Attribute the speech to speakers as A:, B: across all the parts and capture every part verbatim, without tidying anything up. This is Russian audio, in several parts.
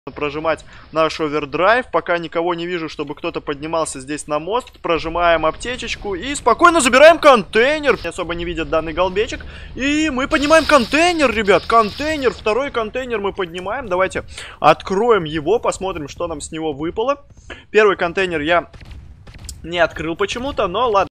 A: Прожимать наш овердрайв, пока никого не вижу, чтобы кто-то поднимался здесь на мост. Прожимаем аптечечку и спокойно забираем контейнер. Особо не видят данный голбечек. И мы поднимаем контейнер, ребят. Контейнер, второй контейнер мы поднимаем. Давайте откроем его, посмотрим, что нам с него выпало. Первый контейнер я не открыл почему-то, но ладно.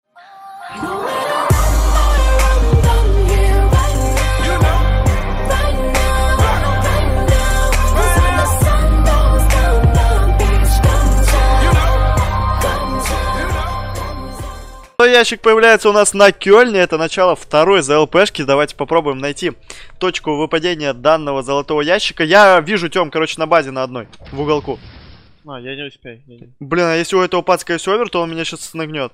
A: Ящик появляется у нас на Кёльне. Это начало второй ЗЛПшки. Давайте попробуем найти точку выпадения данного золотого ящика. Я вижу Тём, короче, на базе на одной, в уголку.
B: А, я не успею. Я не...
A: Блин, а если у этого пацка есть овер, то он меня сейчас нагнет.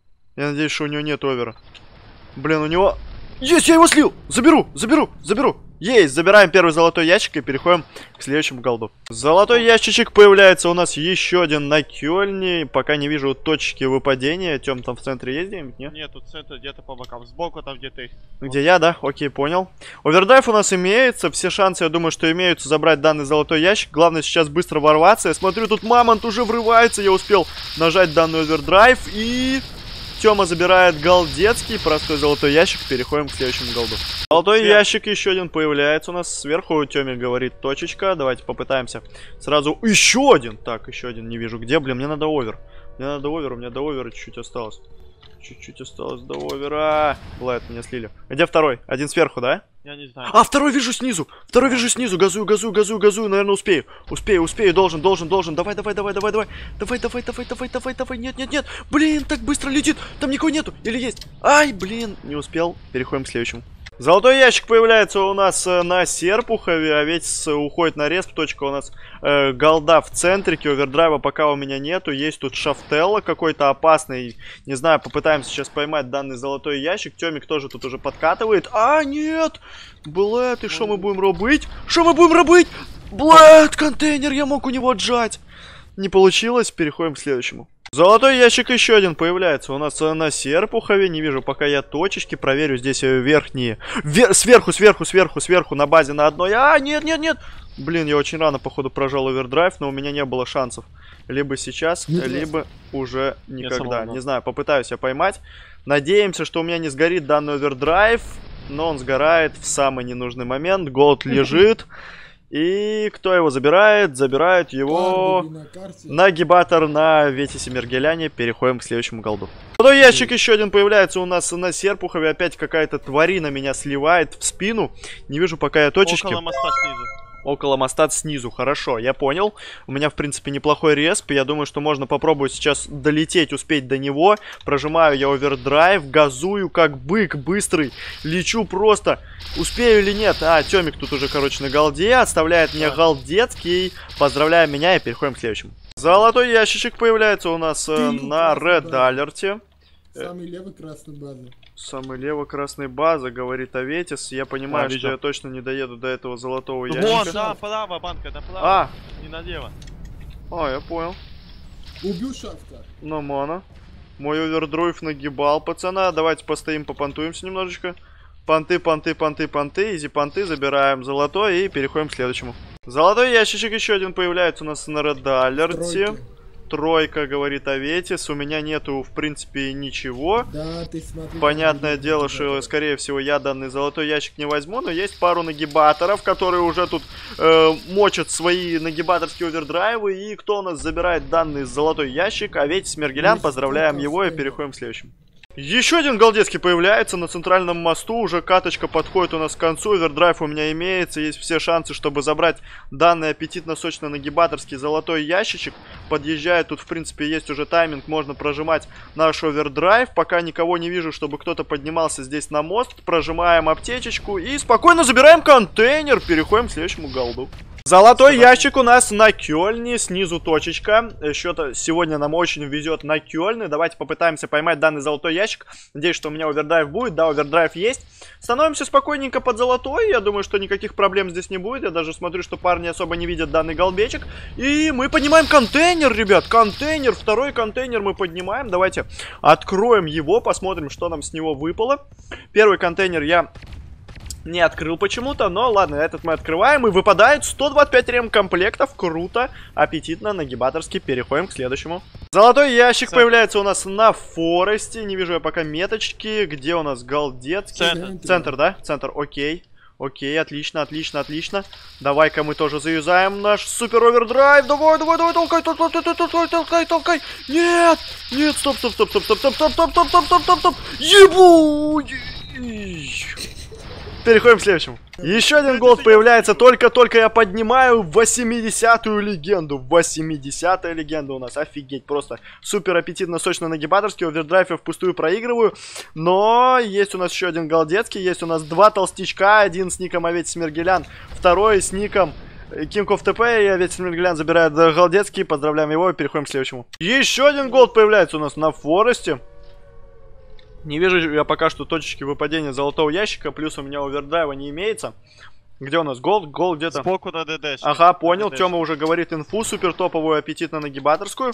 A: Я надеюсь, что у него нет овера. Блин, у него... Есть, я его слил! Заберу, заберу, заберу. Есть, забираем первый золотой ящик и переходим к следующему голду. Золотой ящичек появляется у нас еще один на Кёльне. Пока не вижу точки выпадения. Тём, там в центре есть где-нибудь, нет?
B: Нет, тут центр где-то по бокам. Сбоку там где-то их.
A: Где я, да? Окей, понял. Овердрайв у нас имеется. Все шансы, я думаю, что имеются забрать данный золотой ящик. Главное сейчас быстро ворваться. Я смотрю, тут мамонт уже врывается. Я успел нажать данный овердрайв и... Тёма забирает голдецкий, простой золотой ящик. Переходим к следующему голду. Золотой Сверх. ящик еще один появляется у нас. Сверху Тёме говорит точечка. Давайте попытаемся сразу. Еще один. Так, еще один не вижу где. Блин, мне надо овер. Мне надо овер, у меня до овера чуть-чуть осталось. Чуть-чуть осталось до овера. Блайт, меня слили. Где второй? Один сверху, да?
B: Я не знаю.
A: А, второй вижу снизу. Второй вижу снизу. Газую, газую, газую, газую. Наверное, успею. Успею, успею. Должен, должен, должен. Давай, давай, давай, давай, давай. Давай, давай, давай, давай, давай, давай. Нет, нет, нет. Блин, так быстро летит. Там никого нету. Или есть? Ай, блин, не успел. Переходим к следующему. Золотой ящик появляется у нас э, на Серпухове, а ведь с, уходит на респ. Точка у нас э, голда в центрике. Овердрайва пока у меня нету. Есть тут шафтелла какой-то опасный. Не знаю, попытаемся сейчас поймать данный золотой ящик. Тёмик тоже тут уже подкатывает. А, нет! Блэд, и что мы будем робить? Что мы будем робить? Блэд, контейнер, я мог у него отжать. Не получилось, переходим к следующему. Золотой ящик еще один появляется у нас на Серпухове. Не вижу пока я точечки. Проверю здесь верхние. Вер... Сверху, сверху, сверху, сверху на базе на одной. А, нет, нет, нет. Блин, я очень рано, походу, прожал овердрайв, но у меня не было шансов. Либо сейчас, нет, либо нет. уже никогда. Не знаю, попытаюсь я поймать. Надеемся, что у меня не сгорит данный овердрайв. Но он сгорает в самый ненужный момент. Голд лежит. И кто его забирает? Забирает его нагибатор на Ветисе Мергеляне. Переходим к следующему голду. Второй ящик еще один появляется у нас на Серпухове. Опять какая-то тварина меня сливает в спину. Не вижу пока я точечки.
B: Около моста снизу.
A: Около моста снизу, хорошо, я понял. У меня, в принципе, неплохой респ. Я думаю, что можно попробовать сейчас долететь, успеть до него. Прожимаю я овердрайв, газую как бык, быстрый. Лечу просто. Успею или нет? А, Тёмик тут уже, короче, на голде. Отставляет мне голдецкий. Поздравляю меня и переходим к следующему. Золотой ящичек появляется у нас э, на Red Alert.
C: Самый левый красной базы.
A: Самый левый красной базы, говорит Аветис. Я понимаю, а, что я точно не доеду до этого золотого ящика.
B: Вон, да, право, банка, направо.
A: А!
B: Не налево.
A: А, я понял.
C: Убил шафта.
A: Ну, мана. Мой овердрайв нагибал пацана. Давайте постоим, попонтуемся немножечко. Понты, понты, понты, понты. Изи понты, забираем золотой и переходим к следующему. Золотой ящичек еще один появляется у нас на Red Alert. Тройка, говорит Аветис. У меня нету, в принципе, ничего.
C: Да, ты смотри.
A: Понятное дело, что, скорее всего, я данный золотой ящик не возьму. Но есть пару нагибаторов, которые уже тут э, мочат свои нагибаторские овердрайвы. И кто у нас забирает данный золотой ящик? Аветис Мергелян. Поздравляем его и переходим к следующему. Еще один голдецкий появляется на центральном мосту. Уже каточка подходит у нас к концу. Овердрайв у меня имеется. Есть все шансы, чтобы забрать данный аппетитно-сочно-нагибаторский золотой ящичек. Подъезжает. Тут, в принципе, есть уже тайминг. Можно прожимать наш овердрайв. Пока никого не вижу, чтобы кто-то поднимался здесь на мост. Прожимаем аптечечку и спокойно забираем контейнер. Переходим к следующему голду. Золотой ящик у нас на Кёльне, снизу точечка. Что-то сегодня нам очень везет на Кёльне. Давайте попытаемся поймать данный золотой ящик. Надеюсь, что у меня овердрайв будет. Да, овердрайв есть. Становимся спокойненько под золотой. Я думаю, что никаких проблем здесь не будет. Я даже смотрю, что парни особо не видят данный голбечек. И мы поднимаем контейнер, ребят. Контейнер, второй контейнер мы поднимаем. Давайте откроем его, посмотрим, что нам с него выпало. Первый контейнер я Не открыл почему-то, но ладно, этот мы открываем. И выпадает сто двадцать пять ремкомплектов. Круто, аппетитно, нагибаторски. Переходим к следующему. Золотой ящик
B: Центр.
A: появляется у нас на Форесте. Не вижу я пока меточки. Где у нас голдецкий?
B: Центр.
A: Центр, да? Центр, окей. Окей, отлично, отлично, отлично. Давай-ка мы тоже заюзаем наш супер овердрайв. Давай, давай, давай, толкай, толкай, толкай, толкай, толкай, толкай. Нет, нет, стоп, стоп, стоп, стоп, стоп, стоп, стоп, стоп, стоп, стоп, стоп, стоп, стоп. Ебу! Переходим к следующему. Еще один голд появляется. Только-только я поднимаю восьмидесятую легенду. восьмидесятая легенда у нас. Офигеть. Просто супер аппетитно, сочно нагибаторский. Овердрайв я впустую проигрываю. Но есть у нас еще один голдецкий. Есть у нас два толстячка. Один с ником Аветис Мергелян. Второй с ником King of ти пи. И Аветис Мергелян забирает голдецкий. Поздравляем его и переходим к следующему. Еще один голд появляется у нас на Форесте. Не вижу я пока что точечки выпадения золотого ящика, плюс у меня овердрайва не имеется. Где у нас голд? Голд где-то.
B: Сбоку на ДД.
A: Ага, понял. Тёма уже говорит инфу, супер топовую, аппетитно-нагибаторскую.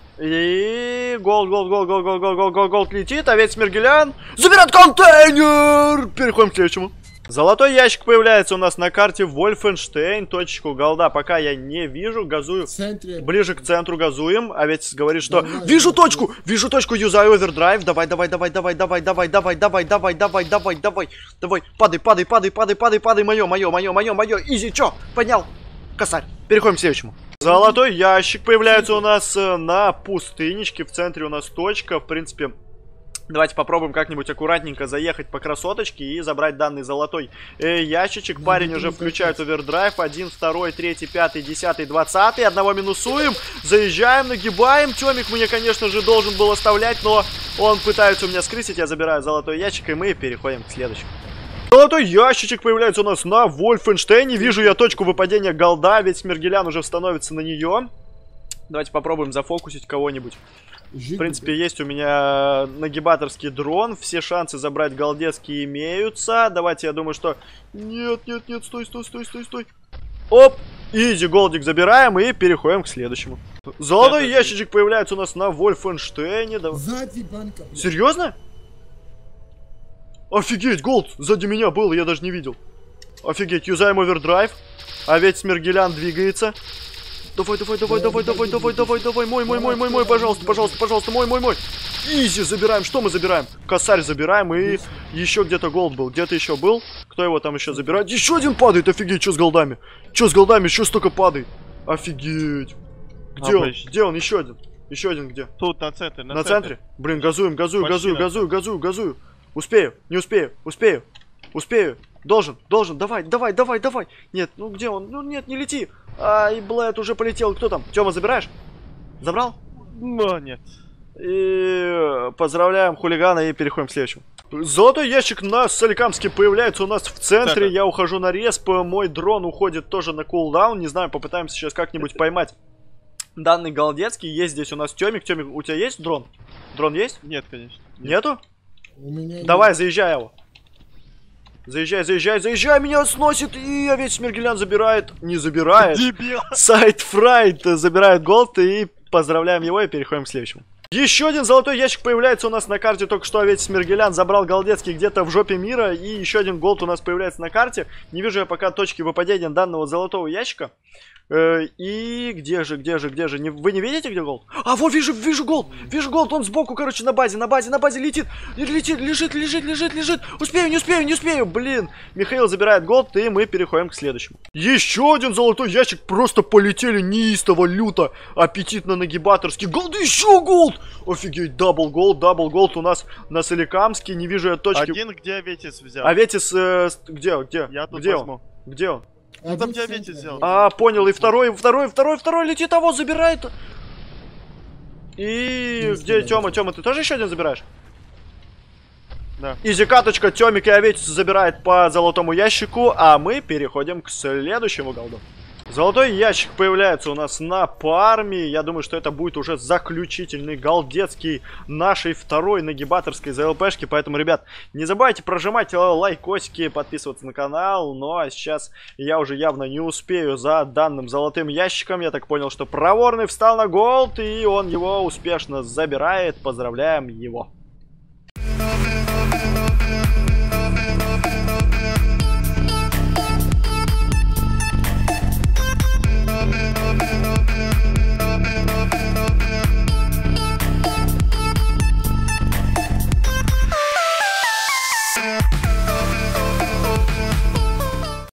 A: И голд, голд, голд, голд, голд, голд, голд, голд, голд летит, а ведь Смергелян забирает контейнер! Переходим к следующему. Золотой ящик появляется у нас на карте Вольфенштейн. Точечку голда пока я не вижу. Газую
C: В центре.
A: ближе к центру, газуем. А ведь говорит, что
C: Давай,
A: вижу
C: давай.
A: точку, вижу точку, юзаю овердрайв. Давай, давай, давай, давай, давай, давай, давай, давай, давай, давай, давай, давай, давай. Падай, падай, падай, падай, падай, падай. Мое, мое, мое, мое, мое. Изи, чё? Поднял. Косарь. Переходим к следующему. Золотой ящик появляется у нас э, на пустынечке. В центре у нас точка. В принципе, давайте попробуем как-нибудь аккуратненько заехать по красоточке и забрать данный золотой э, ящичек. Парень уже включает овердрайв. Один, второй, третий, пятый, десятый, двадцатый. Одного минусуем. Заезжаем, нагибаем. Тёмик мне, конечно же, должен был оставлять, но он пытается у меня скрысить. Я забираю золотой ящик, и мы переходим к следующему. Золотой ящичек появляется у нас на Вольфенштейне. Вижу я точку выпадения голда, ведь Смергелян уже становится на нее. Давайте попробуем зафокусить кого-нибудь. В принципе, есть у меня нагибаторский дрон. Все шансы забрать голдецкие имеются. Давайте, я думаю, что... Нет, нет, нет, стой, стой, стой, стой, стой. Оп! Изи голдик забираем и переходим к следующему. Золотой ящичек появляется у нас на Вольфенштейне. Давай.
C: Сзади банка.
A: Серьезно? Офигеть, голд сзади меня был, я даже не видел. Офигеть, юзаем овердрайв. А ведь Смергелян двигается. Давай, давай, давай, давай, давай, давай, давай, давай, мой, мой, мой, мой, мой, пожалуйста, пожалуйста, пожалуйста, мой, мой, мой. Изи забираем, что мы забираем? Косарь забираем, и еще где-то голд был, где-то еще был. Кто его там еще забирает? Еще один падает, офигеть, что с голдами? Что с голдами, еще столько падает? Офигеть. Где он?
B: Обычно.
A: Где он? Еще один. Еще один где?
B: Тут на центре, на,
A: На центре? Блин, газуем, газую,
B: Почти
A: газую,
B: на
A: газую, газую, газую. Успею, не успею, успею, успею. Должен, должен, давай, давай, давай, давай. Нет, ну где он? Ну нет, не лети. Ай, Блэд уже полетел. Кто там? Тёма, забираешь? Забрал?
B: Но нет.
A: И поздравляем хулигана и переходим к следующему. Золотой ящик на Соликамске появляется у нас в центре.
B: Так.
A: Я ухожу на респ. Мой дрон уходит тоже на кулдаун. Не знаю, попытаемся сейчас как-нибудь поймать данный голдецкий. Есть здесь у нас Тёмик. Тёмик, у тебя есть дрон? Дрон есть?
B: Нет, конечно.
A: Нету?
C: У меня
A: Давай,
C: есть.
A: заезжай его. Заезжай, заезжай, заезжай, меня сносит, и ведь Смергелян забирает, не забирает.
B: Дебил.
A: Сайт Фрайт забирает голд, и поздравляем его, и переходим к следующему. Еще один золотой ящик появляется у нас на карте, только что ведь Смергелян забрал голдецкий где-то в жопе мира, и еще один голд у нас появляется на карте. Не вижу я пока точки выпадения данного золотого ящика. Э, и где же, где же, где же? Не, вы не видите, где голд? А, вот вижу, вижу голд, вижу голд, он сбоку, короче, на базе, на базе, на базе летит, летит, лежит, лежит, лежит, лежит. Успею, не успею, не успею, блин. Михаил забирает голд, и мы переходим к следующему. Еще один золотой ящик, просто полетели неистово, люто, аппетитно нагибаторский. Голд, еще голд! Офигеть, дабл голд, дабл голд у нас на Соликамске, не вижу я точки.
B: Один где Аветис взял?
A: Аветис, э, где, где?
B: Я тут
A: где
B: возьму.
A: он? Где он?
B: Ну,
C: Один
B: там
C: в
B: тебя
C: центре,
B: Аветис взял.
C: один.
A: А, понял, и второй, второй, второй, второй летит, а вот забирает. И
C: Не
A: где
C: успеваю.
A: Тёма? Тёма, ты тоже еще один забираешь?
B: Да.
A: Изи каточка, Тёмик и Аветис забирает по золотому ящику, а мы переходим к следующему голду. Золотой ящик появляется у нас на парме. Я думаю, что это будет уже заключительный голдецкий нашей второй нагибаторской ЗЛПшки. Поэтому, ребят, не забывайте прожимать лайкосики, подписываться на канал. Ну а сейчас я уже явно не успею за данным золотым ящиком. Я так понял, что проворный встал на голд, и он его успешно забирает. Поздравляем его.
D: We'll be right back.